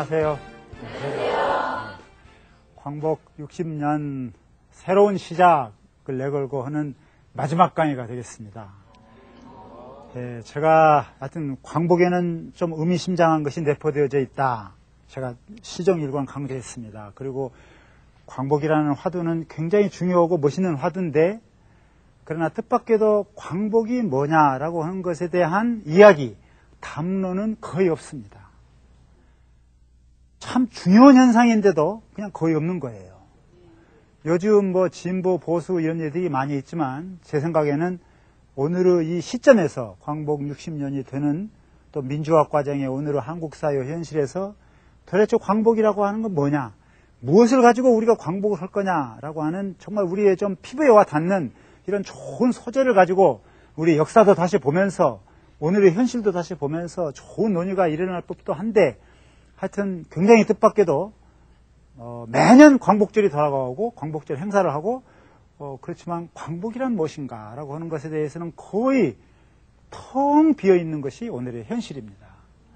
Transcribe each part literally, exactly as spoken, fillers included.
안녕하세요. 안녕하세요. 광복 육십 년 새로운 시작을 내걸고 하는 마지막 강의가 되겠습니다. 예, 제가 하여튼 광복에는 좀 의미심장한 것이 내포되어져 있다. 제가 시정일관 강조했습니다. 그리고 광복이라는 화두는 굉장히 중요하고 멋있는 화두인데, 그러나 뜻밖에도 광복이 뭐냐라고 하는 것에 대한 이야기, 담론은 거의 없습니다. 참 중요한 현상인데도 그냥 거의 없는 거예요. 요즘 뭐 진보, 보수 이런 얘기들이 많이 있지만 제 생각에는 오늘의 이 시점에서 광복 육십 년이 되는 또 민주화 과정의 오늘의 한국 사회 현실에서 도대체 광복이라고 하는 건 뭐냐, 무엇을 가지고 우리가 광복을 할 거냐라고 하는 정말 우리의 좀 피부에 와 닿는 이런 좋은 소재를 가지고 우리 역사도 다시 보면서 오늘의 현실도 다시 보면서 좋은 논의가 일어날 법도 한데, 하여튼 굉장히 뜻밖에도 어, 매년 광복절이 돌아가고 광복절 행사를 하고 어, 그렇지만 광복이란 무엇인가 라고 하는 것에 대해서는 거의 텅 비어있는 것이 오늘의 현실입니다.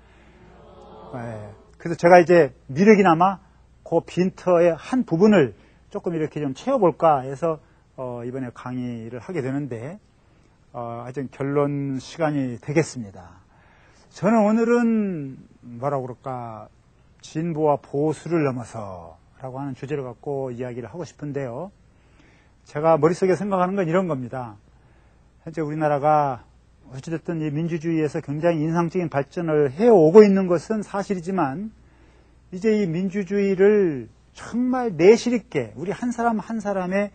네. 그래서 제가 이제 미력이나마 그 빈터의 한 부분을 조금 이렇게 좀 채워볼까 해서 어, 이번에 강의를 하게 되는데, 어, 하여튼 결론 시간이 되겠습니다. 저는 오늘은 뭐라고 그럴까, 진보와 보수를 넘어서 라고 하는 주제를 갖고 이야기를 하고 싶은데요. 제가 머릿속에 생각하는 건 이런 겁니다. 현재 우리나라가 어찌됐든 이 민주주의에서 굉장히 인상적인 발전을 해오고 있는 것은 사실이지만, 이제 이 민주주의를 정말 내실 있게 우리 한 사람 한 사람의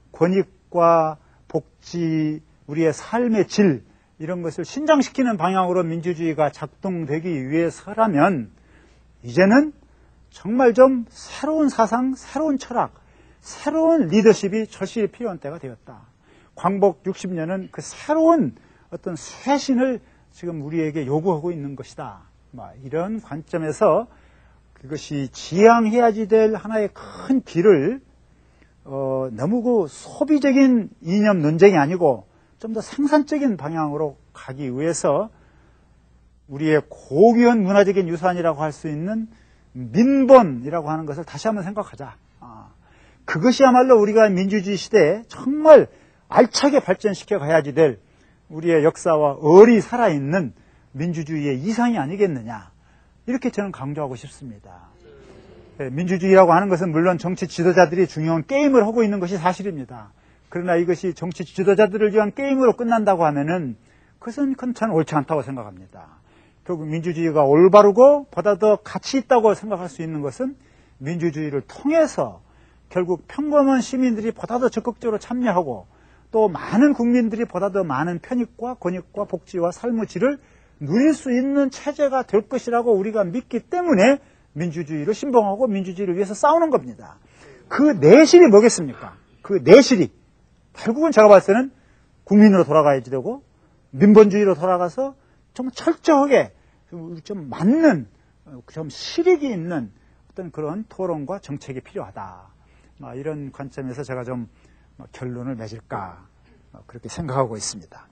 권익과 복지, 우리의 삶의 질, 이런 것을 신장시키는 방향으로 민주주의가 작동되기 위해서라면 이제는 정말 좀 새로운 사상, 새로운 철학, 새로운 리더십이 절실히 필요한 때가 되었다. 광복 육십 년은 그 새로운 어떤 쇄신을 지금 우리에게 요구하고 있는 것이다. 이런 관점에서 그것이 지향해야지 될 하나의 큰 길을 어, 너무 그 소비적인 이념 논쟁이 아니고 좀 더 생산적인 방향으로 가기 위해서 우리의 고귀한 문화적인 유산이라고 할 수 있는 민본이라고 하는 것을 다시 한번 생각하자. 아, 그것이야말로 우리가 민주주의 시대에 정말 알차게 발전시켜 가야지 될 우리의 역사와 얼이 살아있는 민주주의의 이상이 아니겠느냐, 이렇게 저는 강조하고 싶습니다. 네, 민주주의라고 하는 것은 물론 정치 지도자들이 중요한 게임을 하고 있는 것이 사실입니다. 그러나 이것이 정치 지도자들을 위한 게임으로 끝난다고 하면은 그것은 저는 옳지 않다고 생각합니다. 결국 민주주의가 올바르고 보다 더 가치 있다고 생각할 수 있는 것은 민주주의를 통해서 결국 평범한 시민들이 보다 더 적극적으로 참여하고 또 많은 국민들이 보다 더 많은 편익과 권익과 복지와 삶의 질을 누릴 수 있는 체제가 될 것이라고 우리가 믿기 때문에 민주주의를 신봉하고 민주주의를 위해서 싸우는 겁니다. 그 내실이 뭐겠습니까? 그 내실이 결국은 제가 봤을 때는 국민으로 돌아가야지 되고 민본주의로 돌아가서 좀 철저하게 좀 맞는, 좀 실익이 있는 어떤 그런 토론과 정책이 필요하다. 이런 관점에서 제가 좀 결론을 맺을까 그렇게 생각하고 있습니다.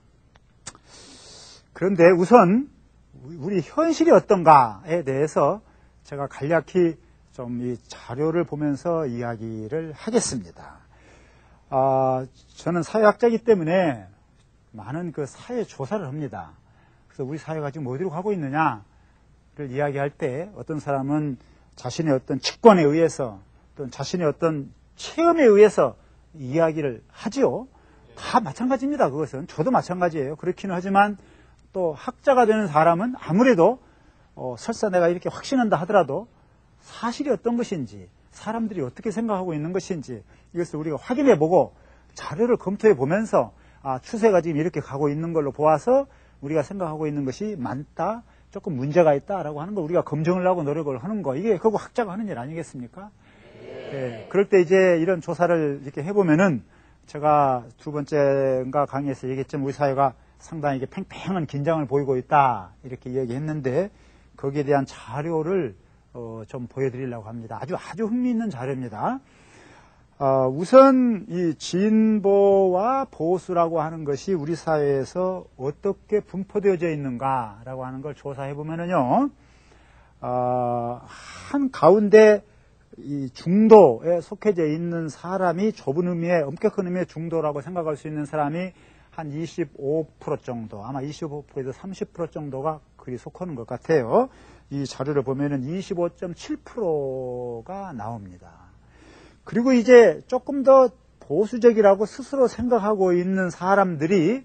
그런데 우선 우리 현실이 어떤가에 대해서 제가 간략히 좀 이 자료를 보면서 이야기를 하겠습니다. 아, 저는 사회학자이기 때문에 많은 그 사회 조사를 합니다. 그래서 우리 사회가 지금 어디로 가고 있느냐를 이야기할 때 어떤 사람은 자신의 어떤 직관에 의해서 또는 자신의 어떤 체험에 의해서 이야기를 하지요. 다 마찬가지입니다. 그것은 저도 마찬가지예요. 그렇기는 하지만 또 학자가 되는 사람은 아무래도 어, 설사 내가 이렇게 확신한다 하더라도 사실이 어떤 것인지, 사람들이 어떻게 생각하고 있는 것인지 이것을 우리가 확인해보고 자료를 검토해보면서 아, 추세가 지금 이렇게 가고 있는 걸로 보아서 우리가 생각하고 있는 것이 많다, 조금 문제가 있다라고 하는 걸 우리가 검증을 하고 노력을 하는 거, 이게 결국 학자가 하는 일 아니겠습니까? 네, 그럴 때 이제 이런 조사를 이렇게 해보면은 제가 두 번째인가 강의에서 얘기했지만 우리 사회가 상당히 이게 팽팽한 긴장을 보이고 있다 이렇게 얘기했는데 거기에 대한 자료를 어, 좀 보여드리려고 합니다. 아주 아주 흥미있는 자료입니다. 어, 우선 이 진보와 보수라고 하는 것이 우리 사회에서 어떻게 분포되어져 있는가라고 하는 걸 조사해 보면은요, 어, 한 가운데 이 중도에 속해져 있는 사람이 좁은 의미의 엄격한 의미의 중도라고 생각할 수 있는 사람이 한 이십오 퍼센트 정도, 아마 이십오 퍼센트에서 삼십 퍼센트 정도가 그리 속하는 것 같아요. 이 자료를 보면은 이십오 점 칠 퍼센트가 나옵니다. 그리고 이제 조금 더 보수적이라고 스스로 생각하고 있는 사람들이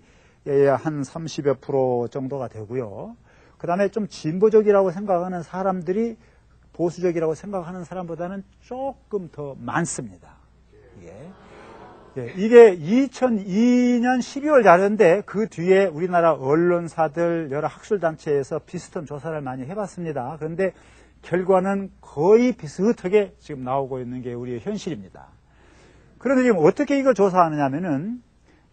한 삼십여 프로 정도가 되고요. 그 다음에 좀 진보적이라고 생각하는 사람들이 보수적이라고 생각하는 사람보다는 조금 더 많습니다. 예. 예, 이게 이천이 년 십이월 자료인데 그 뒤에 우리나라 언론사들 여러 학술단체에서 비슷한 조사를 많이 해봤습니다. 그런데 결과는 거의 비슷하게 지금 나오고 있는 게 우리의 현실입니다. 그런데 지금 어떻게 이걸 조사하느냐면은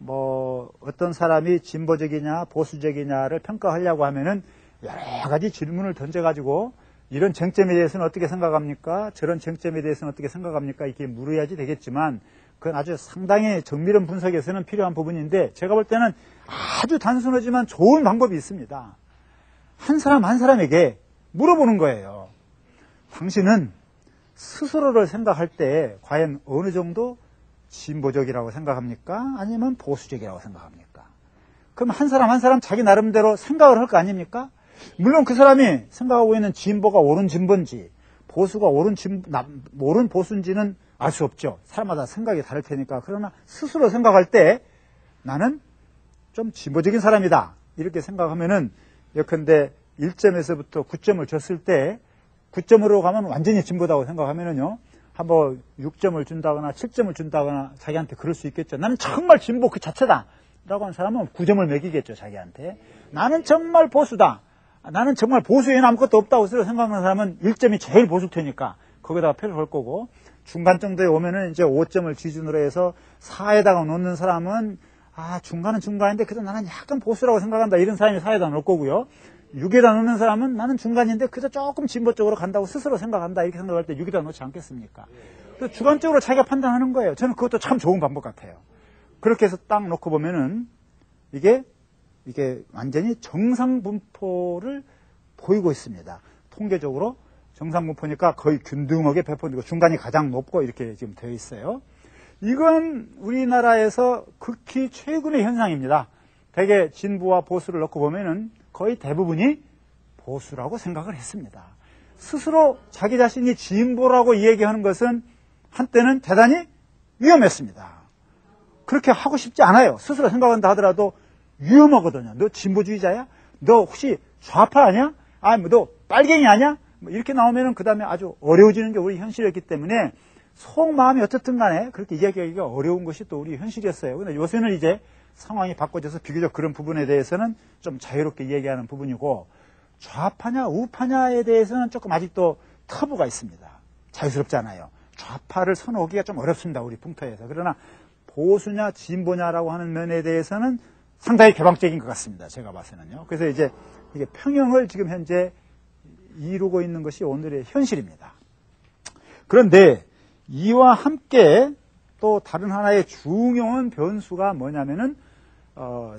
뭐 어떤 사람이 진보적이냐 보수적이냐를 평가하려고 하면은 여러 가지 질문을 던져가지고 이런 쟁점에 대해서는 어떻게 생각합니까? 저런 쟁점에 대해서는 어떻게 생각합니까? 이렇게 물어야지 되겠지만 그건 아주 상당히 정밀한 분석에서는 필요한 부분인데 제가 볼 때는 아주 단순하지만 좋은 방법이 있습니다. 한 사람 한 사람에게 물어보는 거예요. 당신은 스스로를 생각할 때 과연 어느 정도 진보적이라고 생각합니까? 아니면 보수적이라고 생각합니까? 그럼 한 사람 한 사람 자기 나름대로 생각을 할 거 아닙니까? 물론 그 사람이 생각하고 있는 진보가 옳은 진보인지 보수가 옳은 진, 옳은 보수인지는 알 수 없죠. 사람마다 생각이 다를 테니까. 그러나 스스로 생각할 때 나는 좀 진보적인 사람이다. 이렇게 생각하면은 예컨대 일 점에서부터 구 점을 줬을 때 구 점으로 가면 완전히 진보다고 생각하면은요. 한번 육 점을 준다거나 칠 점을 준다거나 자기한테 그럴 수 있겠죠. 나는 정말 진보 그 자체다. 라고 하는 사람은 구 점을 매기겠죠. 자기한테. 나는 정말 보수다. 나는 정말 보수에는 아무것도 없다고 생각하는 사람은 일 점이 제일 보수일 테니까 거기다가 표를 걸 거고 중간 정도에 오면은 이제 오 점을 기준으로 해서 사에다가 놓는 사람은 아 중간은 중간인데 그래도 나는 약간 보수라고 생각한다 이런 사람이 사에다 놓을 거고요. 육에다 놓는 사람은 나는 중간인데 그래도 조금 진보 쪽으로 간다고 스스로 생각한다 이렇게 생각할 때 육에다 놓지 않겠습니까? 그래서 주관적으로 자기가 판단하는 거예요. 저는 그것도 참 좋은 방법 같아요. 그렇게 해서 딱 놓고 보면은 이게 이게 완전히 정상분포를 보이고 있습니다. 통계적으로 정상분포니까 거의 균등하게 배포되고 중간이 가장 높고 이렇게 지금 되어 있어요. 이건 우리나라에서 극히 최근의 현상입니다. 대개 진보와 보수를 놓고 보면은 거의 대부분이 보수라고 생각을 했습니다. 스스로 자기 자신이 진보라고 이야기하는 것은 한때는 대단히 위험했습니다. 그렇게 하고 싶지 않아요. 스스로 생각한다 하더라도 위험하거든요. 너 진보주의자야? 너 혹시 좌파 아니야? 아, 뭐 너 빨갱이 아니야? 뭐 이렇게 나오면은 그 다음에 아주 어려워지는 게 우리 현실이었기 때문에 속마음이 어쨌든 간에 그렇게 이야기하기가 어려운 것이 또 우리 현실이었어요. 근데 요새는 이제 상황이 바꿔져서 비교적 그런 부분에 대해서는 좀 자유롭게 이야기하는 부분이고 좌파냐 우파냐에 대해서는 조금 아직도 터부가 있습니다. 자유스럽지 않아요. 좌파를 선호하기가 좀 어렵습니다. 우리 풍토에서. 그러나 보수냐 진보냐라고 하는 면에 대해서는 상당히 개방적인 것 같습니다. 제가 봐서는요. 그래서 이제 이게 평형을 지금 현재 이루고 있는 것이 오늘의 현실입니다. 그런데 이와 함께 또 다른 하나의 중요한 변수가 뭐냐면은 어,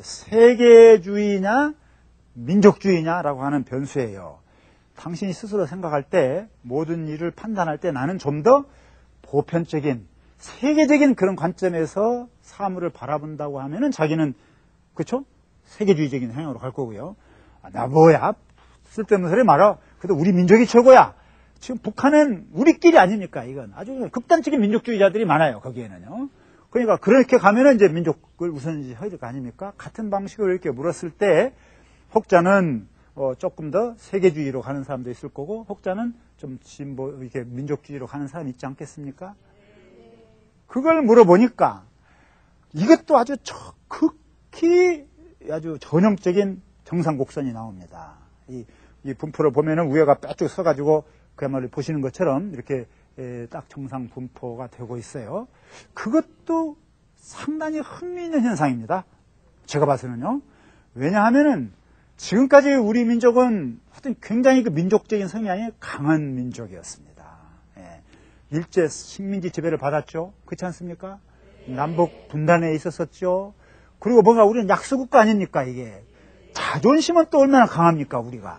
세계주의냐 민족주의냐라고 하는 변수예요. 당신이 스스로 생각할 때 모든 일을 판단할 때 나는 좀 더 보편적인 세계적인 그런 관점에서 사물을 바라본다고 하면은 자기는 그렇죠? 세계주의적인 행동으로 갈 거고요. 아, 나 뭐야? 쓸데없는 소리 말아. 그래도 우리 민족이 최고야. 지금 북한은 우리끼리 아닙니까? 이건 아주 극단적인 민족주의자들이 많아요. 거기에는요. 그러니까 그렇게 가면은 이제 민족을 우선시해야 될 거 아닙니까? 같은 방식으로 이렇게 물었을 때 혹자는 어, 조금 더 세계주의로 가는 사람도 있을 거고 혹자는 좀 진보 이렇게 민족주의로 가는 사람이 있지 않겠습니까? 그걸 물어보니까 이것도 아주 극히 아주 전형적인 정상곡선이 나옵니다. 이, 이 분포를 보면은 위에가 빼쭉 서가지고 그야말로 보시는 것처럼 이렇게 에, 딱 정상 분포가 되고 있어요. 그것도 상당히 흥미있는 현상입니다. 제가 봐서는요. 왜냐하면은 지금까지 우리 민족은 하여튼 굉장히 그 민족적인 성향이 강한 민족이었습니다. 예. 일제 식민지 지배를 받았죠. 그렇지 않습니까? 남북 분단에 있었었죠. 그리고 뭔가 우리는 약소국가 아닙니까, 이게. 자존심은 또 얼마나 강합니까, 우리가.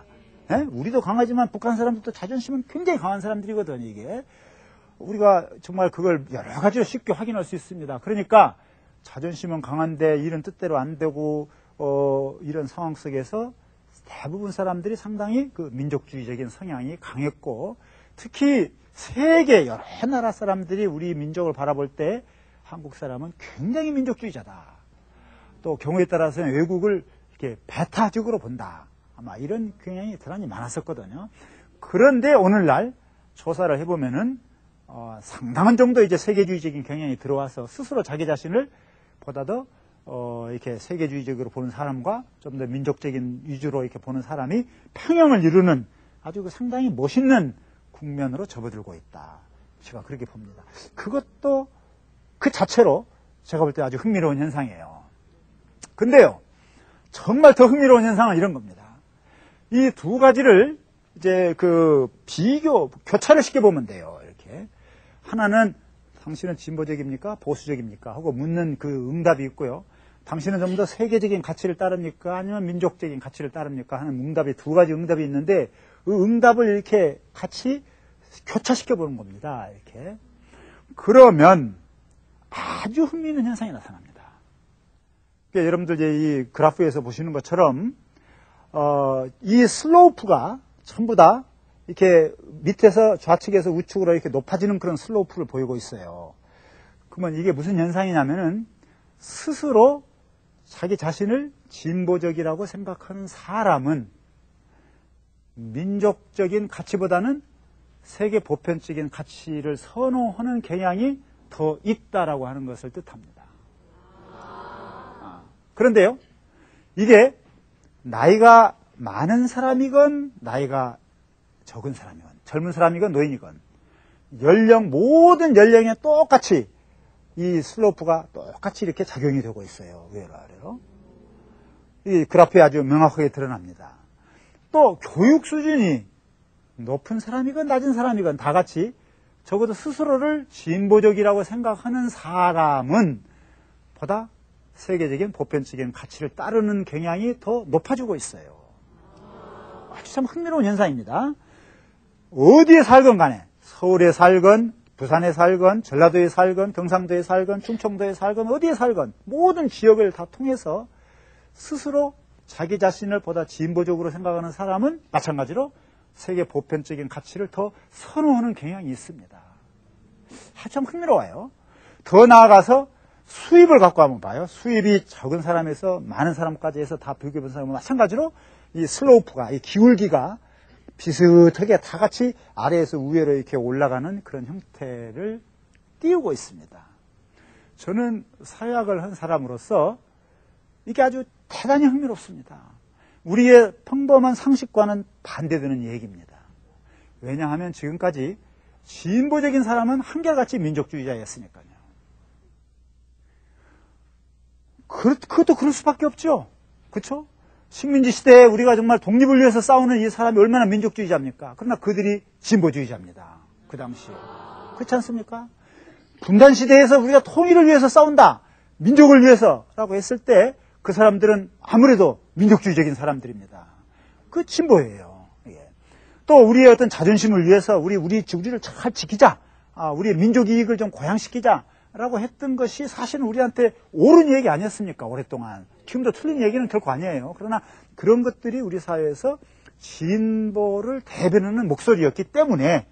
예? 우리도 강하지만 북한 사람들도 자존심은 굉장히 강한 사람들이거든요, 이게. 우리가 정말 그걸 여러 가지로 쉽게 확인할 수 있습니다. 그러니까 자존심은 강한데 일은 뜻대로 안 되고, 어, 이런 상황 속에서 대부분 사람들이 상당히 그 민족주의적인 성향이 강했고, 특히 세계 여러 나라 사람들이 우리 민족을 바라볼 때 한국 사람은 굉장히 민족주의자다. 또 경우에 따라서는 외국을 이렇게 배타적으로 본다. 아마 이런 경향이 대단히 많았었거든요. 그런데 오늘날 조사를 해보면은 어, 상당한 정도 이제 세계주의적인 경향이 들어와서 스스로 자기 자신을 보다 더 어, 이렇게 세계주의적으로 보는 사람과 좀 더 민족적인 위주로 이렇게 보는 사람이 평형을 이루는 아주 그 상당히 멋있는 국면으로 접어들고 있다. 제가 그렇게 봅니다. 그것도 그 자체로 제가 볼 때 아주 흥미로운 현상이에요. 근데요, 정말 더 흥미로운 현상은 이런 겁니다. 이 두 가지를 이제 그 비교, 교차를 시켜보면 돼요. 이렇게. 하나는 당신은 진보적입니까? 보수적입니까? 하고 묻는 그 응답이 있고요. 당신은 좀 더 세계적인 가치를 따릅니까? 아니면 민족적인 가치를 따릅니까? 하는 응답이 두 가지 응답이 있는데 그 응답을 이렇게 같이 교차시켜보는 겁니다. 이렇게. 그러면 아주 흥미있는 현상이 나타납니다. 그러니까 여러분들 이제 이 그래프에서 보시는 것처럼 어, 이 슬로우프가 전부 다 이렇게 밑에서 좌측에서 우측으로 이렇게 높아지는 그런 슬로우프를 보이고 있어요. 그러면 이게 무슨 현상이냐면은 스스로 자기 자신을 진보적이라고 생각하는 사람은 민족적인 가치보다는 세계 보편적인 가치를 선호하는 경향이 더 있다라고 하는 것을 뜻합니다. 아, 그런데요, 이게 나이가 많은 사람이건 나이가 적은 사람이건 젊은 사람이건 노인이건 연령 모든 연령에 똑같이 이 슬로프가 똑같이 이렇게 작용이 되고 있어요. 위로 아래로. 이 그래프에 아주 명확하게 드러납니다. 또 교육 수준이 높은 사람이건 낮은 사람이건 다 같이 적어도 스스로를 진보적이라고 생각하는 사람은 보다 세계적인 보편적인 가치를 따르는 경향이 더 높아지고 있어요. 아주 참 흥미로운 현상입니다. 어디에 살건 간에 서울에 살건 부산에 살건 전라도에 살건 경상도에 살건 충청도에 살건 어디에 살건 모든 지역을 다 통해서 스스로 자기 자신을 보다 진보적으로 생각하는 사람은 마찬가지로 세계 보편적인 가치를 더 선호하는 경향이 있습니다. 아주 참 흥미로워요. 더 나아가서 수입을 갖고 한번 봐요. 수입이 적은 사람에서 많은 사람까지 해서 다 비교해 본 사람은 마찬가지로 이 슬로우프가, 이 기울기가 비슷하게 다 같이 아래에서 위로 이렇게 올라가는 그런 형태를 띄우고 있습니다. 저는 사회학을 한 사람으로서 이게 아주 대단히 흥미롭습니다. 우리의 평범한 상식과는 반대되는 얘기입니다. 왜냐하면 지금까지 진보적인 사람은 한결같이 민족주의자였으니까요. 그, 그것도 그럴 수밖에 없죠. 그렇죠? 식민지 시대에 우리가 정말 독립을 위해서 싸우는 이 사람이 얼마나 민족주의자입니까? 그러나 그들이 진보주의자입니다. 그 당시에. 그렇지 않습니까? 분단 시대에서 우리가 통일을 위해서 싸운다. 민족을 위해서라고 했을 때 그 사람들은 아무래도 민족주의적인 사람들입니다. 그 진보예요. 예. 또 우리의 어떤 자존심을 위해서 우리 우리 우리를 잘 지키자. 아, 우리의 민족 이익을 좀 고양시키자라고 했던 것이 사실은 우리한테 옳은 얘기 아니었습니까? 오랫동안. 지금도 틀린 얘기는 결코 아니에요. 그러나 그런 것들이 우리 사회에서 진보를 대변하는 목소리였기 때문에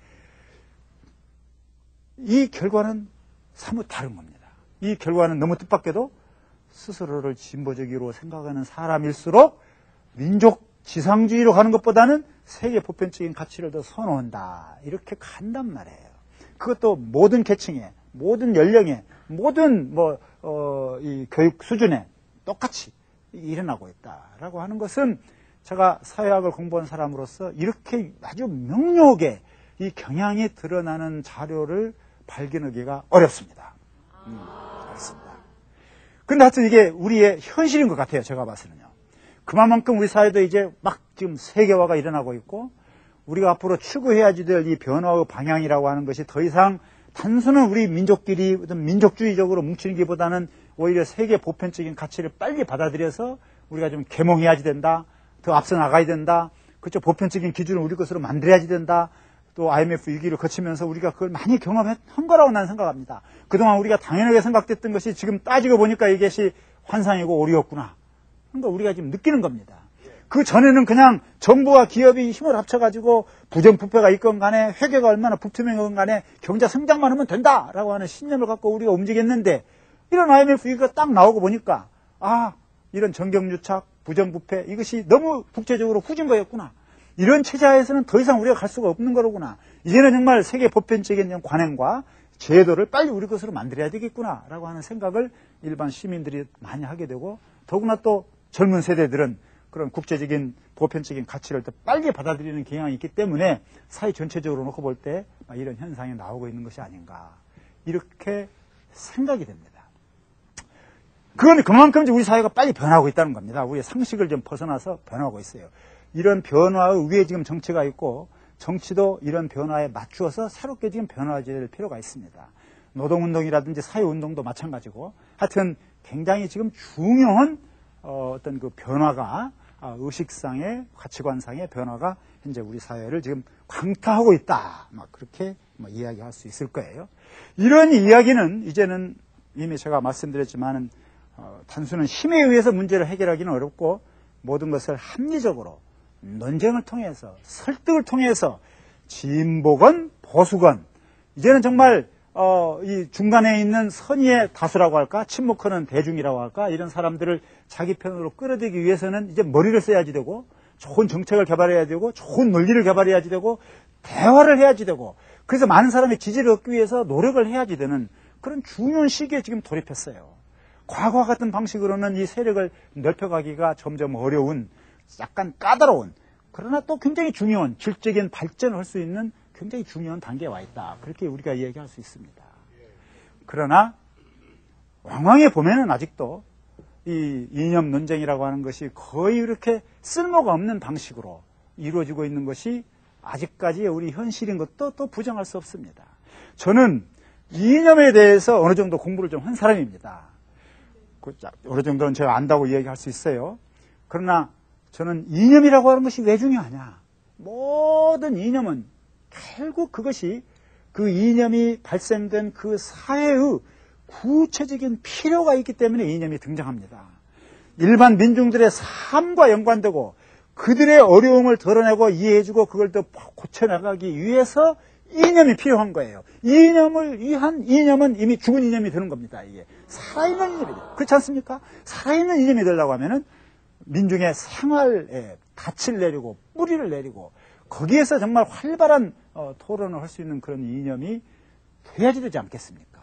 이 결과는 사뭇 다른 겁니다. 이 결과는 너무 뜻밖에도 스스로를 진보적으로 생각하는 사람일수록 민족 지상주의로 가는 것보다는 세계 보편적인 가치를 더 선호한다. 이렇게 간단 말이에요. 그것도 모든 계층에, 모든 연령에, 모든 뭐, 어, 이 교육 수준에 똑같이 일어나고 있다라고 하는 것은 제가 사회학을 공부한 사람으로서 이렇게 아주 명료하게 이 경향이 드러나는 자료를 발견하기가 어렵습니다. 음, 어렵습니다. 근데 하여튼 이게 우리의 현실인 것 같아요. 제가 봐서는요. 그만큼 우리 사회도 이제 막 지금 세계화가 일어나고 있고 우리가 앞으로 추구해야지 될 이 변화의 방향이라고 하는 것이 더 이상 단순한 우리 민족끼리 어떤 민족주의적으로 뭉치기보다는 오히려 세계 보편적인 가치를 빨리 받아들여서 우리가 좀 계몽해야지 된다. 더 앞서 나가야 된다. 그쪽 보편적인 기준을 우리 것으로 만들어야지 된다. 또 아이엠에프 위기를 거치면서 우리가 그걸 많이 경험한 거라고 나는 생각합니다. 그동안 우리가 당연하게 생각됐던 것이 지금 따지고 보니까 이것이 환상이고 오류였구나. 그러니까 우리가 지금 느끼는 겁니다. 그 전에는 그냥 정부와 기업이 힘을 합쳐가지고 부정부패가 있건 간에 회계가 얼마나 불투명하건 간에 경제 성장만 하면 된다라고 하는 신념을 갖고 우리가 움직였는데 이런 아이엠에프 위기가 딱 나오고 보니까 아, 이런 정경유착, 부정부패 이것이 너무 국제적으로 후진 거였구나. 이런 체제하에서는 더 이상 우리가 갈 수가 없는 거로구나. 이제는 정말 세계 보편적인 관행과 제도를 빨리 우리 것으로 만들어야 되겠구나라고 하는 생각을 일반 시민들이 많이 하게 되고 더구나 또 젊은 세대들은 그런 국제적인 보편적인 가치를 더 빨리 받아들이는 경향이 있기 때문에 사회 전체적으로 놓고 볼 때 이런 현상이 나오고 있는 것이 아닌가 이렇게 생각이 됩니다. 그건 그만큼 우리 사회가 빨리 변하고 있다는 겁니다. 우리의 상식을 좀 벗어나서 변하고 있어요. 이런 변화의 위에 지금 정치가 있고 정치도 이런 변화에 맞추어서 새롭게 지금 변화될 필요가 있습니다. 노동운동이라든지 사회운동도 마찬가지고 하여튼 굉장히 지금 중요한 어, 어떤 그 변화가 아, 의식상의 가치관상의 변화가 현재 우리 사회를 지금 강타하고 있다. 막 그렇게 뭐 이야기할 수 있을 거예요. 이런 이야기는 이제는 이미 제가 말씀드렸지만은 어, 단순한 힘에 의해서 문제를 해결하기는 어렵고 모든 것을 합리적으로 논쟁을 통해서 설득을 통해서 진보건 보수건 이제는 정말 어, 이 중간에 있는 선의의 다수라고 할까 침묵하는 대중이라고 할까 이런 사람들을 자기 편으로 끌어들이기 위해서는 이제 머리를 써야지 되고 좋은 정책을 개발해야 되고 좋은 논리를 개발해야지 되고 대화를 해야지 되고 그래서 많은 사람의 지지를 얻기 위해서 노력을 해야지 되는 그런 중요한 시기에 지금 돌입했어요. 과거와 같은 방식으로는 이 세력을 넓혀가기가 점점 어려운 약간 까다로운 그러나 또 굉장히 중요한 질적인 발전을 할 수 있는 굉장히 중요한 단계에 와 있다. 그렇게 우리가 이야기할 수 있습니다. 그러나 왕왕에 보면은 아직도 이 이념 논쟁이라고 하는 것이 거의 이렇게 쓸모가 없는 방식으로 이루어지고 있는 것이 아직까지 우리 현실인 것도 또 부정할 수 없습니다. 저는 이념에 대해서 어느 정도 공부를 좀 한 사람입니다. 어느 정도는 제가 안다고 이야기할 수 있어요. 그러나 저는 이념이라고 하는 것이 왜 중요하냐. 모든 이념은 결국 그것이 그 이념이 발생된 그 사회의 구체적인 필요가 있기 때문에 이념이 등장합니다. 일반 민중들의 삶과 연관되고 그들의 어려움을 덜어내고 이해해주고 그걸 더 고쳐나가기 위해서 이념이 필요한 거예요. 이념을 위한 이념은 이미 죽은 이념이 되는 겁니다. 이게 살아있는 이념이 돼요. 그렇지 않습니까? 살아있는 이념이 되려고 하면은 민중의 생활에 닻을 내리고 뿌리를 내리고 거기에서 정말 활발한 어, 토론을 할 수 있는 그런 이념이 돼야지 되지 않겠습니까?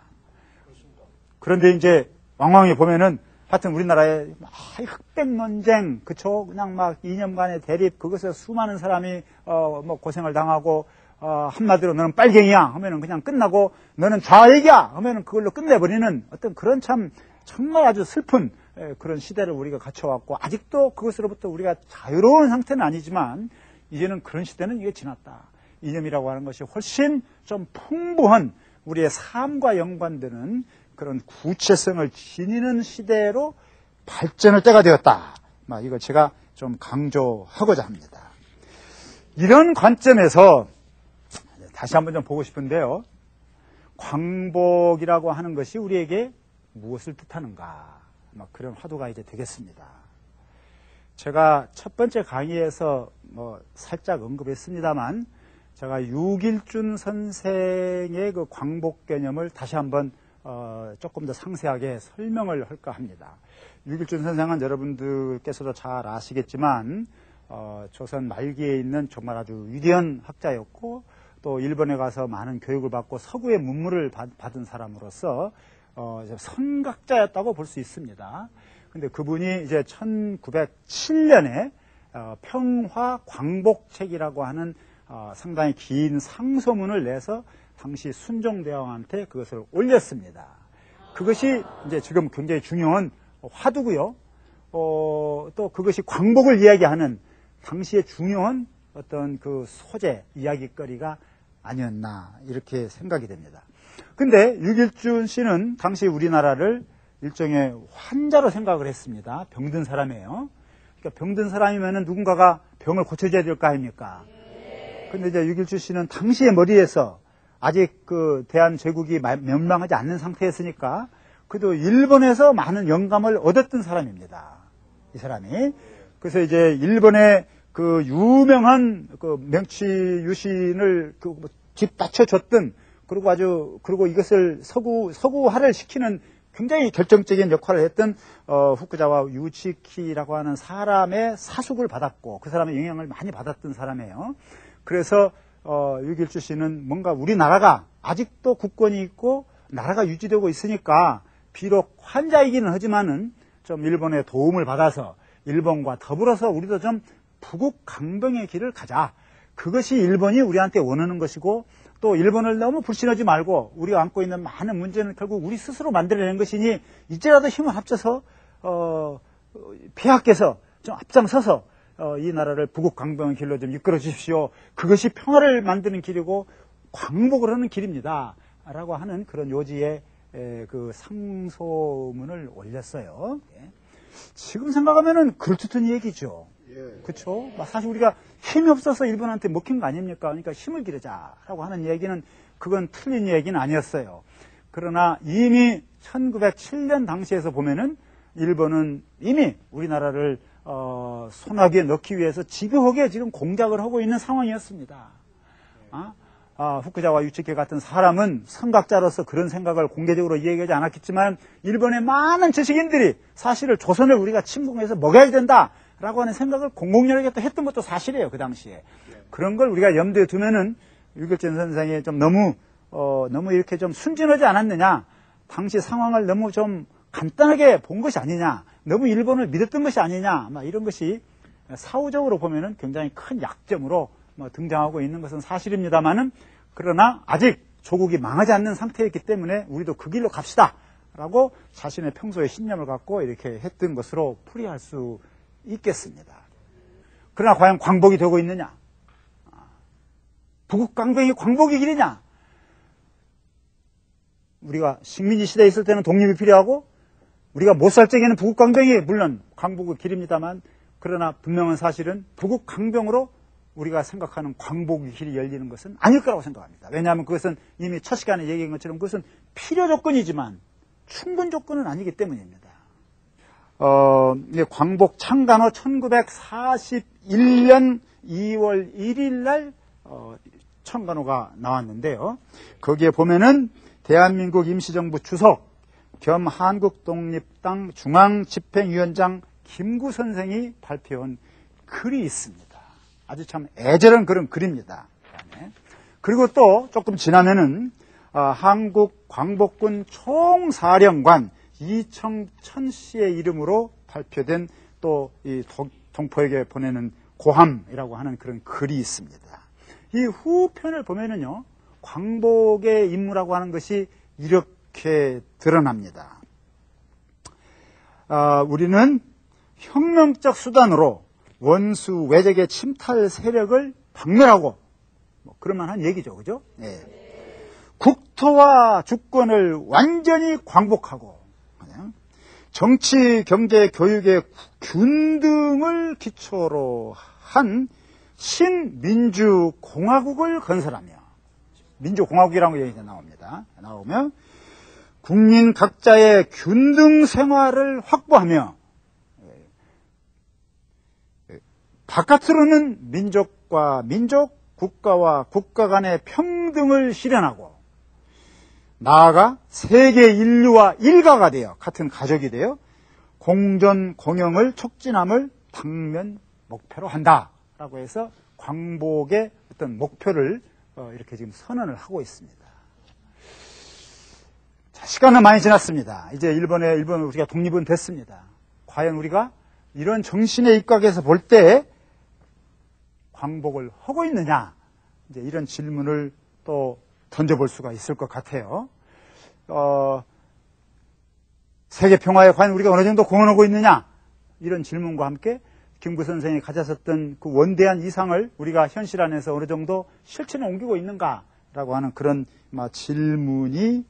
그런데 이제 왕왕히 보면은 하여튼 우리나라에 아, 흑백 논쟁, 그쵸? 그냥 막 이념 간의 대립, 그것에 수많은 사람이 어, 뭐 고생을 당하고 어, 한마디로 너는 빨갱이야 하면은 그냥 끝나고 너는 좌익이야 하면은 그걸로 끝내버리는 어떤 그런 참 정말 아주 슬픈 에, 그런 시대를 우리가 갖춰왔고 아직도 그것으로부터 우리가 자유로운 상태는 아니지만 이제는 그런 시대는 이게 지났다. 이념이라고 하는 것이 훨씬 좀 풍부한 우리의 삶과 연관되는 그런 구체성을 지니는 시대로 발전할 때가 되었다. 이거 제가 좀 강조하고자 합니다. 이런 관점에서 다시 한번 좀 보고 싶은데요. 광복이라고 하는 것이 우리에게 무엇을 뜻하는가? 그런 화두가 이제 되겠습니다. 제가 첫 번째 강의에서 뭐 살짝 언급했습니다만 제가 육일준 선생의 그 광복 개념을 다시 한번 어 조금 더 상세하게 설명을 할까 합니다. 육일준 선생은 여러분들께서도 잘 아시겠지만 어 조선 말기에 있는 정말 아주 위대한 학자였고 또 일본에 가서 많은 교육을 받고 서구의 문물을 받, 받은 사람으로서 어 선각자였다고 볼 수 있습니다. 근데 그분이 이제 천구백칠 년에 어, 평화 광복책이라고 하는 어, 상당히 긴 상소문을 내서 당시 순종대왕한테 그것을 올렸습니다. 그것이 이제 지금 굉장히 중요한 화두고요. 어, 또 그것이 광복을 이야기하는 당시의 중요한 어떤 그 소재, 이야기거리가 아니었나 이렇게 생각이 됩니다. 근데 육일준 씨는 당시 우리나라를 일종의 환자로 생각을 했습니다. 병든 사람이에요. 그러니까 병든 사람이면은 누군가가 병을 고쳐줘야 될 거 아닙니까? 근데 이제 유길주 씨는 당시의 머리에서 아직 그 대한제국이 멸망하지 않는 상태였으니까 그래도 일본에서 많은 영감을 얻었던 사람입니다. 이 사람이. 그래서 이제 일본의 그 유명한 그 명치 유신을 그 뒷받쳐줬던, 그리고 아주, 그리고 이것을 서구, 서구화를 시키는 굉장히 결정적인 역할을 했던, 어, 후쿠자와 유치키라고 하는 사람의 사숙을 받았고, 그 사람의 영향을 많이 받았던 사람이에요. 그래서, 어, 유길주 씨는 뭔가 우리나라가 아직도 국권이 있고, 나라가 유지되고 있으니까, 비록 환자이기는 하지만은, 좀 일본의 도움을 받아서, 일본과 더불어서 우리도 좀 부국 강병의 길을 가자. 그것이 일본이 우리한테 원하는 것이고, 또 일본을 너무 불신하지 말고 우리가 안고 있는 많은 문제는 결국 우리 스스로 만들어내는 것이니 이제라도 힘을 합쳐서 어, 폐하께서 좀 앞장서서 어, 이 나라를 부국 강병의 길로 좀 이끌어 주십시오. 그것이 평화를 만드는 길이고 광복을 하는 길입니다. 라고 하는 그런 요지의 에, 그 상소문을 올렸어요. 예. 지금 생각하면은 그럴듯한 얘기죠. 예. 그렇죠? 사실 우리가 힘이 없어서 일본한테 먹힌 거 아닙니까? 그러니까 힘을 기르자라고 하는 얘기는 그건 틀린 얘기는 아니었어요. 그러나 이미 천구백칠 년 당시에서 보면은 일본은 이미 우리나라를 어, 손아귀에 넣기 위해서 집요하게 지금 공작을 하고 있는 상황이었습니다. 아? 아, 후쿠자와 유치키 같은 사람은 선각자로서 그런 생각을 공개적으로 이야기하지 않았겠지만 일본의 많은 지식인들이 사실을 조선을 우리가 침공해서 먹여야 된다 라고 하는 생각을 공공연하게 또 했던 것도 사실이에요. 그 당시에. 그런 걸 우리가 염두에 두면은 유길준 선생이 좀 너무 어, 너무 이렇게 좀 순진하지 않았느냐, 당시 상황을 너무 좀 간단하게 본 것이 아니냐, 너무 일본을 믿었던 것이 아니냐, 막 이런 것이 사후적으로 보면은 굉장히 큰 약점으로 뭐 등장하고 있는 것은 사실입니다만은, 그러나 아직 조국이 망하지 않는 상태였기 때문에 우리도 그 길로 갑시다 라고 자신의 평소의 신념을 갖고 이렇게 했던 것으로 풀이할 수 있겠습니다. 그러나 과연 광복이 되고 있느냐? 부국강병이 광복의 길이냐? 우리가 식민지 시대에 있을 때는 독립이 필요하고, 우리가 못 살 적에는 부국강병이 물론 광복의 길입니다만, 그러나 분명한 사실은 부국강병으로 우리가 생각하는 광복의 길이 열리는 것은 아닐 거라고 생각합니다. 왜냐하면 그것은 이미 첫 시간에 얘기한 것처럼 그것은 필요 조건이지만 충분 조건은 아니기 때문입니다. 어, 광복 창간호 천구백사십일 년 이월 일일 날 어, 청간호가 나왔는데요. 거기에 보면은 대한민국 임시정부 주석 겸 한국독립당 중앙집행위원장 김구 선생이 발표한 글이 있습니다. 아주 참 애절한 그런 글입니다. 그리고 또 조금 지나면은 어, 한국 광복군 총사령관 이청천 씨의 이름으로 발표된 또 이 동포에게 보내는 고함이라고 하는 그런 글이 있습니다. 이 후편을 보면은요, 광복의 임무라고 하는 것이 이렇게 드러납니다. 아, 우리는 혁명적 수단으로 원수 외적의 침탈 세력을 박멸하고, 뭐 그럴만한 얘기죠, 그죠? 네. 국토와 주권을 완전히 광복하고, 정치, 경제, 교육의 균등을 기초로 한 신민주공화국을 건설하며, 민주공화국이라는 얘기가 나옵니다. 나오며 국민 각자의 균등 생활을 확보하며, 바깥으로는 민족과 민족, 국가와 국가 간의 평등을 실현하고, 나아가 세계 인류와 일가가 되어 같은 가족이 되어 공존 공영을 촉진함을 당면 목표로 한다라고 해서 광복의 어떤 목표를 어, 이렇게 지금 선언을 하고 있습니다. 자, 시간은 많이 지났습니다. 이제 일본에 일본 우리가 독립은 됐습니다. 과연 우리가 이런 정신에 입각해서 볼 때 광복을 하고 있느냐, 이제 이런 질문을 또 던져볼 수가 있을 것 같아요. 어, 세계 평화에 과연 우리가 어느 정도 공헌하고 있느냐, 이런 질문과 함께 김구 선생이 가졌었던 그 원대한 이상을 우리가 현실 안에서 어느 정도 실천에 옮기고 있는가라고 하는 그런 질문이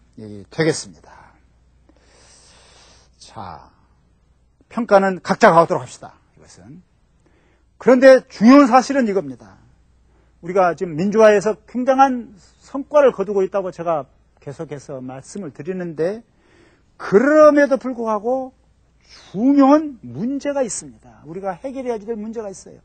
되겠습니다. 자, 평가는 각자가 하도록 합시다. 이것은. 그런데 중요한 사실은 이겁니다. 우리가 지금 민주화에서 굉장한 성과를 거두고 있다고 제가 계속해서 말씀을 드리는데, 그럼에도 불구하고 중요한 문제가 있습니다. 우리가 해결해야 될 문제가 있어요.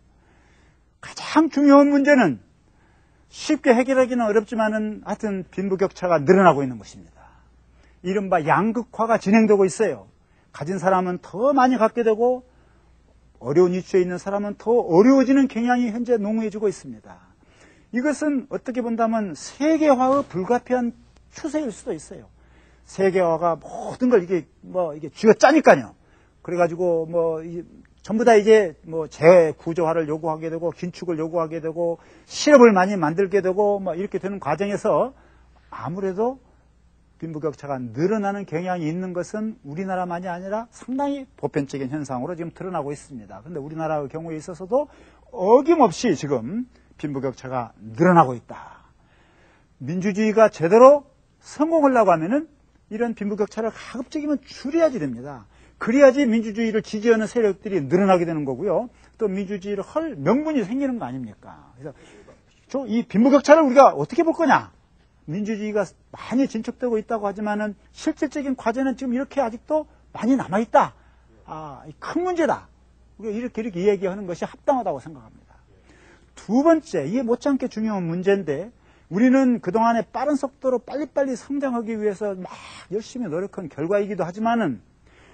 가장 중요한 문제는 쉽게 해결하기는 어렵지만은 하여튼 빈부격차가 늘어나고 있는 것입니다. 이른바 양극화가 진행되고 있어요. 가진 사람은 더 많이 갖게 되고 어려운 위치에 있는 사람은 더 어려워지는 경향이 현재 농후해지고 있습니다. 이것은 어떻게 본다면 세계화의 불가피한 추세일 수도 있어요. 세계화가 모든 걸 이게 뭐 이게 쥐어 짜니까요. 그래가지고 뭐 이, 전부 다 이제 뭐 재구조화를 요구하게 되고 긴축을 요구하게 되고 실업을 많이 만들게 되고 뭐 이렇게 되는 과정에서 아무래도 빈부격차가 늘어나는 경향이 있는 것은 우리나라만이 아니라 상당히 보편적인 현상으로 지금 드러나고 있습니다. 그런데 우리나라의 경우에 있어서도 어김없이 지금 빈부격차가 늘어나고 있다. 민주주의가 제대로 성공하려고 하면은 이런 빈부격차를 가급적이면 줄여야지 됩니다. 그래야지 민주주의를 지지하는 세력들이 늘어나게 되는 거고요. 또 민주주의를 할 명분이 생기는 거 아닙니까? 그래서 이 빈부격차를 우리가 어떻게 볼 거냐? 민주주의가 많이 진척되고 있다고 하지만은 실질적인 과제는 지금 이렇게 아직도 많이 남아있다. 아, 큰 문제다. 우리가 이렇게 이렇게 이야기하는 것이 합당하다고 생각합니다. 두 번째, 이게 못지않게 중요한 문제인데, 우리는 그동안에 빠른 속도로 빨리빨리 성장하기 위해서 막 열심히 노력한 결과이기도 하지만은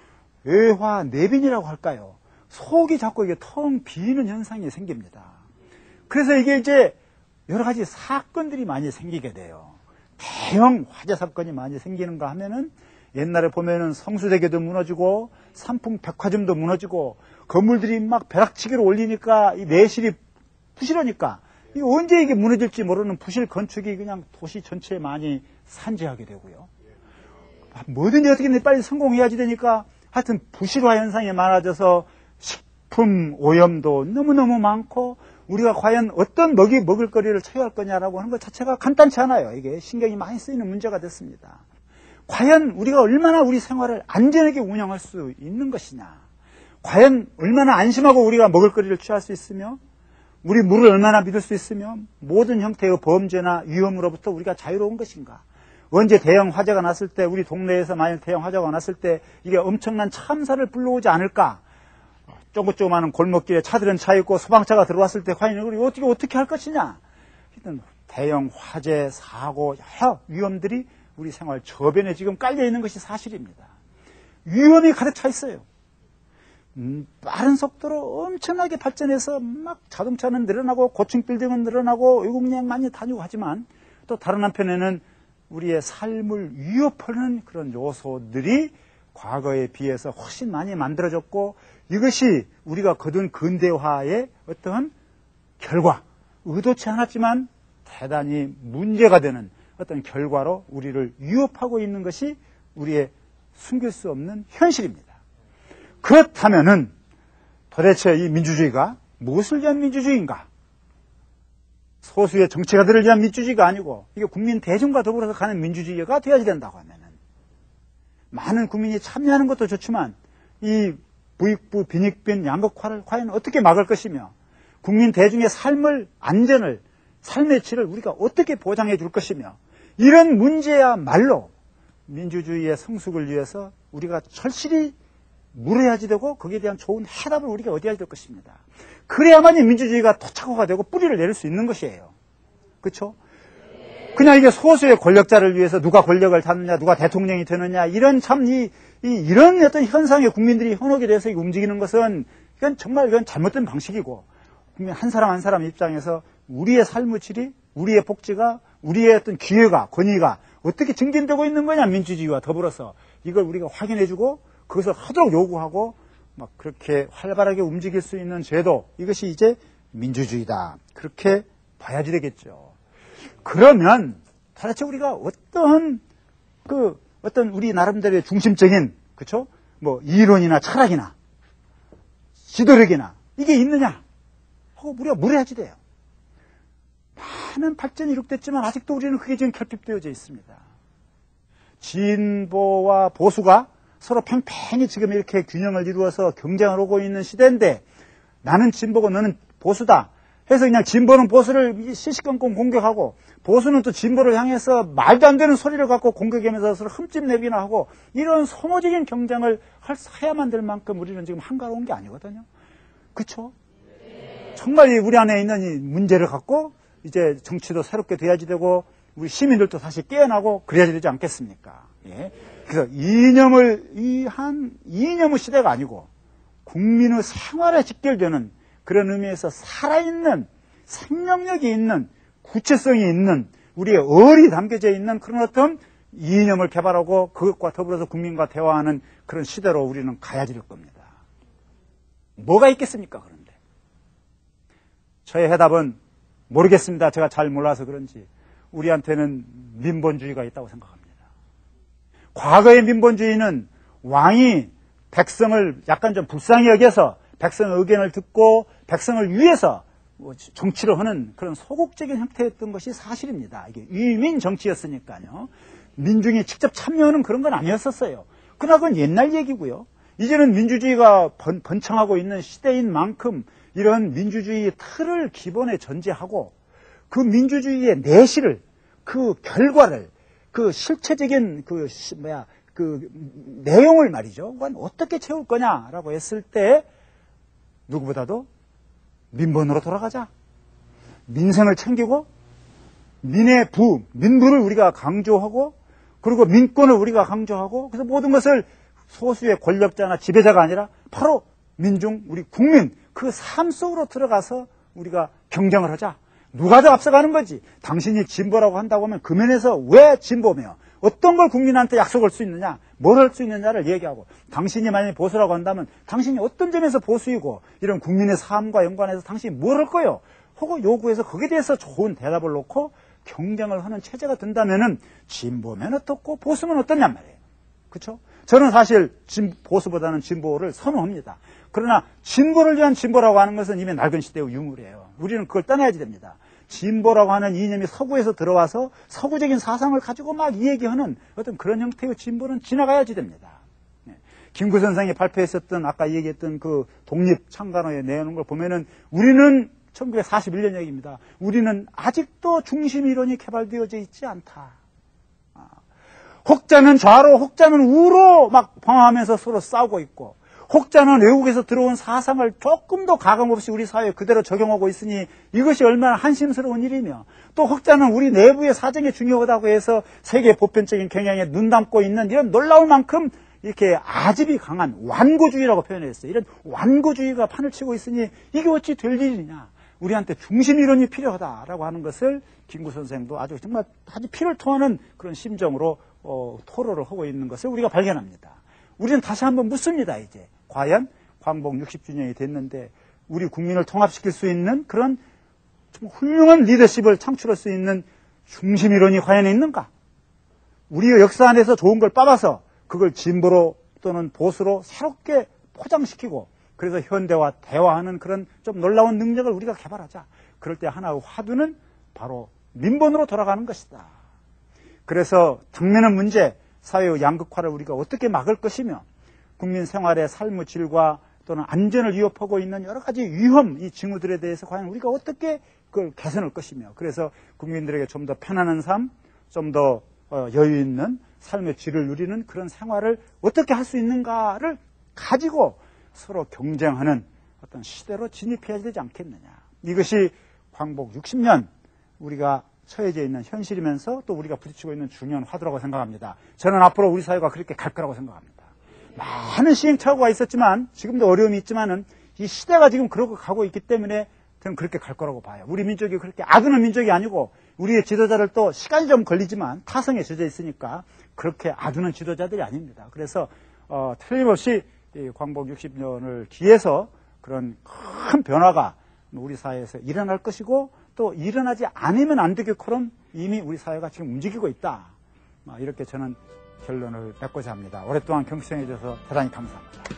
외화 내빈이라고 할까요? 속이 자꾸 이게 텅 비는 현상이 생깁니다. 그래서 이게 이제 여러 가지 사건들이 많이 생기게 돼요. 대형 화재 사건이 많이 생기는가 하면은 옛날에 보면은 성수대교도 무너지고 삼풍 백화점도 무너지고 건물들이 막 벼락치기로 올리니까 이 내실이 부실하니까 이 언제 이게 무너질지 모르는 부실 건축이 그냥 도시 전체에 많이 산재하게 되고요. 뭐든지 어떻게든 빨리 성공해야지 되니까 하여튼 부실화 현상이 많아져서 식품 오염도 너무너무 많고 우리가 과연 어떤 먹이 먹을 거리를 처할 거냐라고 하는 것 자체가 간단치 않아요. 이게 신경이 많이 쓰이는 문제가 됐습니다. 과연 우리가 얼마나 우리 생활을 안전하게 운영할 수 있는 것이냐, 과연 얼마나 안심하고 우리가 먹을 거리를 취할 수 있으며 우리 물을 얼마나 믿을 수 있으며 모든 형태의 범죄나 위험으로부터 우리가 자유로운 것인가, 언제 대형 화재가 났을 때 우리 동네에서 만약 대형 화재가 났을 때 이게 엄청난 참사를 불러오지 않을까, 조그조그마한 골목길에 차들은 차 있고 소방차가 들어왔을 때 과연 우리 어떻게 어떻게 할 것이냐. 하여튼 대형 화재, 사고, 여러 위험들이 우리 생활 저변에 지금 깔려 있는 것이 사실입니다. 위험이 가득 차 있어요. 음, 빠른 속도로 엄청나게 발전해서 막 자동차는 늘어나고 고층 빌딩은 늘어나고 외국여행 많이 다니고 하지만 또 다른 한편에는 우리의 삶을 위협하는 그런 요소들이 과거에 비해서 훨씬 많이 만들어졌고, 이것이 우리가 거둔 근대화의 어떠한 결과, 의도치 않았지만 대단히 문제가 되는 어떤 결과로 우리를 위협하고 있는 것이 우리의 숨길 수 없는 현실입니다. 그렇다면은 도대체 이 민주주의가 무엇을 위한 민주주의인가? 소수의 정치가들을 위한 민주주의가 아니고 이게 국민 대중과 더불어서 가는 민주주의가 되어야 된다고 하면은, 많은 국민이 참여하는 것도 좋지만 이 부익부 빈익빈 양극화를 과연 어떻게 막을 것이며 국민 대중의 삶을, 안전을, 삶의 질을 우리가 어떻게 보장해 줄 것이며, 이런 문제야말로 민주주의의 성숙을 위해서 우리가 절실히 물어야지 되고 거기에 대한 좋은 해답을 우리가 얻어야 될 것입니다. 그래야만이 민주주의가 토착화가 되고 뿌리를 내릴 수 있는 것이에요. 그렇죠? 그냥 이게 소수의 권력자를 위해서 누가 권력을 잡느냐, 누가 대통령이 되느냐, 이런 참, 이, 이, 이런 어떤 현상에 국민들이 현혹이 돼서 움직이는 것은, 이건 정말 이건 잘못된 방식이고, 국민 한 사람 한 사람 입장에서 우리의 삶의 질이, 우리의 복지가, 우리의 어떤 기회가, 권위가 어떻게 증진되고 있는 거냐, 민주주의와 더불어서. 이걸 우리가 확인해주고, 그것을 하도록 요구하고, 막 그렇게 활발하게 움직일 수 있는 제도, 이것이 이제 민주주의다. 그렇게 봐야지 되겠죠. 그러면 도대체 우리가 어떤 그 어떤 우리 나름대로의 중심적인, 그렇죠? 뭐 이론이나 철학이나 지도력이나 이게 있느냐 하고 우리가 물어야지 돼요. 많은 발전이 이룩됐지만 아직도 우리는 그게 지금 결핍되어져 있습니다. 진보와 보수가 서로 팽팽히 지금 이렇게 균형을 이루어서 경쟁을 하고 있는 시대인데, 나는 진보고 너는 보수다 해서 그냥 진보는 보수를 시시건건 공격하고 보수는 또 진보를 향해서 말도 안 되는 소리를 갖고 공격하면서 서로 흠집 내기나 하고 이런 소모적인 경쟁을 해야만 될 만큼 우리는 지금 한가로운 게 아니거든요. 그렇죠? 정말 우리 안에 있는 이 문제를 갖고 이제 정치도 새롭게 돼야지 되고 우리 시민들도 다시 깨어나고 그래야지 되지 않겠습니까? 예. 그래서 이념을 이 한 이념의 시대가 아니고 국민의 생활에 직결되는 그런 의미에서 살아있는 생명력이 있는 구체성이 있는 우리의 얼이 담겨져 있는 그런 어떤 이념을 개발하고 그것과 더불어서 국민과 대화하는 그런 시대로 우리는 가야지 될 겁니다. 뭐가 있겠습니까? 그런데 저의 해답은 모르겠습니다. 제가 잘 몰라서 그런지 우리한테는 민본주의가 있다고 생각합니다. 과거의 민본주의는 왕이 백성을 약간 좀 불쌍히 여겨서 백성의 의견을 듣고 백성을 위해서 정치를 하는 그런 소극적인 형태였던 것이 사실입니다. 이게 위민 정치였으니까요. 민중이 직접 참여하는 그런 건 아니었었어요. 그러나 그건 옛날 얘기고요. 이제는 민주주의가 번, 번창하고 있는 시대인 만큼 이런 민주주의의 틀을 기본에 전제하고 그 민주주의의 내실을, 그 결과를, 그 실체적인 그 뭐야 그 내용을 말이죠. 그건 어떻게 채울 거냐라고 했을 때 누구보다도 민본으로 돌아가자. 민생을 챙기고 민의 부, 민부를 우리가 강조하고 그리고 민권을 우리가 강조하고 그래서 모든 것을 소수의 권력자나 지배자가 아니라 바로 민중, 우리 국민 그 삶 속으로 들어가서 우리가 경쟁을 하자. 누가 더 앞서가는 거지. 당신이 진보라고 한다고 하면 그 면에서 왜 진보며 어떤 걸 국민한테 약속할 수 있느냐, 뭘 할 수 있느냐를 얘기하고 당신이 만약에 보수라고 한다면 당신이 어떤 점에서 보수이고 이런 국민의 삶과 연관해서 당신이 뭘 할 거요? 혹은 요구해서 거기에 대해서 좋은 대답을 놓고 경쟁을 하는 체제가 된다면은 진보면 어떻고 보수면 어떻냔 말이에요. 그렇죠? 저는 사실 진, 보수보다는 진보를 선호합니다. 그러나 진보를 위한 진보라고 하는 것은 이미 낡은 시대의 유물이에요. 우리는 그걸 떠나야지 됩니다. 진보라고 하는 이념이 서구에서 들어와서 서구적인 사상을 가지고 막 이 얘기하는 어떤 그런 형태의 진보는 지나가야지 됩니다. 네. 김구 선생이 발표했었던 아까 얘기했던 그 독립창간호에 내놓은 걸 보면은 우리는 천구백사십일 년 얘기입니다. 우리는 아직도 중심 이론이 개발되어져 있지 않다. 아. 혹자는 좌로 혹자는 우로 막 방황하면서 서로 싸우고 있고 혹자는 외국에서 들어온 사상을 조금 더 가감없이 우리 사회에 그대로 적용하고 있으니 이것이 얼마나 한심스러운 일이며 또 혹자는 우리 내부의 사정이 중요하다고 해서 세계 보편적인 경향에 눈 감고 있는 이런 놀라울 만큼 이렇게 아집이 강한 완고주의라고 표현했어요. 이런 완고주의가 판을 치고 있으니 이게 어찌 될 일이냐. 우리한테 중심 이론이 필요하다라고 하는 것을 김구 선생도 아주 정말 아주 피를 토하는 그런 심정으로 어, 토로를 하고 있는 것을 우리가 발견합니다. 우리는 다시 한번 묻습니다. 이제 과연 광복 육십 주년이 됐는데 우리 국민을 통합시킬 수 있는 그런 좀 훌륭한 리더십을 창출할 수 있는 중심 이론이 과연 있는가? 우리의 역사 안에서 좋은 걸 뽑아서 그걸 진보로 또는 보수로 새롭게 포장시키고 그래서 현대와 대화하는 그런 좀 놀라운 능력을 우리가 개발하자. 그럴 때 하나의 화두는 바로 민본으로 돌아가는 것이다. 그래서 당면한 문제, 사회의 양극화를 우리가 어떻게 막을 것이며 국민 생활의 삶의 질과 또는 안전을 위협하고 있는 여러 가지 위험, 이 징후들에 대해서 과연 우리가 어떻게 그걸 개선할 것이며 그래서 국민들에게 좀 더 편안한 삶, 좀 더 여유 있는 삶의 질을 누리는 그런 생활을 어떻게 할 수 있는가를 가지고 서로 경쟁하는 어떤 시대로 진입해야 되지 않겠느냐. 이것이 광복 육십 년 우리가 처해져 있는 현실이면서 또 우리가 부딪히고 있는 중요한 화두라고 생각합니다. 저는 앞으로 우리 사회가 그렇게 갈 거라고 생각합니다. 많은 시행착오가 있었지만 지금도 어려움이 있지만은 이 시대가 지금 그러고 가고 있기 때문에 저는 그렇게 갈 거라고 봐요. 우리 민족이 그렇게 아드는 민족이 아니고 우리의 지도자들 또 시간이 좀 걸리지만 타성에 젖어 있으니까 그렇게 아드는 지도자들이 아닙니다. 그래서 어, 틀림없이 이 광복 육십 년을 기해서 그런 큰 변화가 우리 사회에서 일어날 것이고 또 일어나지 않으면 안 되게처럼 이미 우리 사회가 지금 움직이고 있다. 이렇게 저는 결론을 맺고자 합니다. 오랫동안 경청해 주셔서 대단히 감사합니다.